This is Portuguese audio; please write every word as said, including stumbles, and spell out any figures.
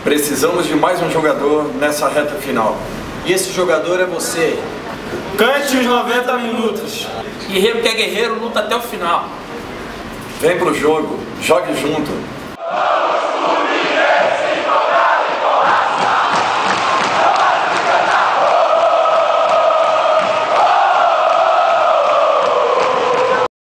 Precisamos de mais um jogador nessa reta final. E esse jogador é você. Cante os noventa minutos. Guerreiro que é guerreiro, luta até o final. Vem pro jogo, jogue junto.